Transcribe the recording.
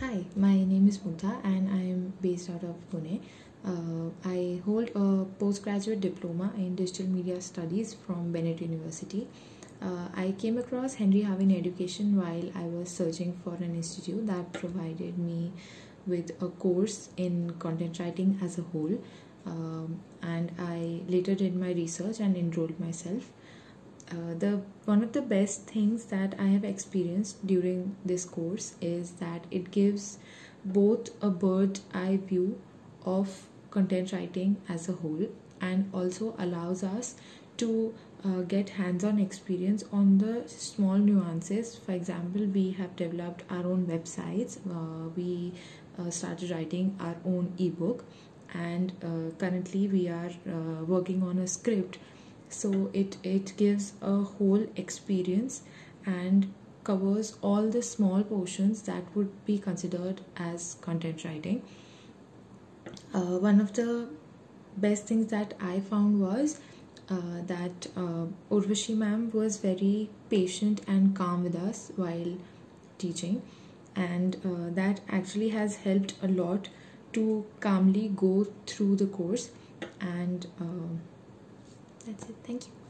Hi, my name is Mutha and I am based out of Pune. I hold a postgraduate diploma in digital media studies from Bennett University. I came across Henry Havin Education while I was searching for an institute that provided me with a course in content writing as a whole. And I later did my research and enrolled myself. The one of the best things that I have experienced during this course is that it gives both a bird eye view of content writing as a whole and also allows us to get hands-on experience on the small nuances. For example, we have developed our own websites. We started writing our own ebook, and currently we are working on a script, so it gives a whole experience and covers all the small portions that would be considered as content writing. One of the best things that I found was that Urvashi ma'am was very patient and calm with us while teaching, and that actually has helped a lot to calmly go through the course. And that's it. Thank you.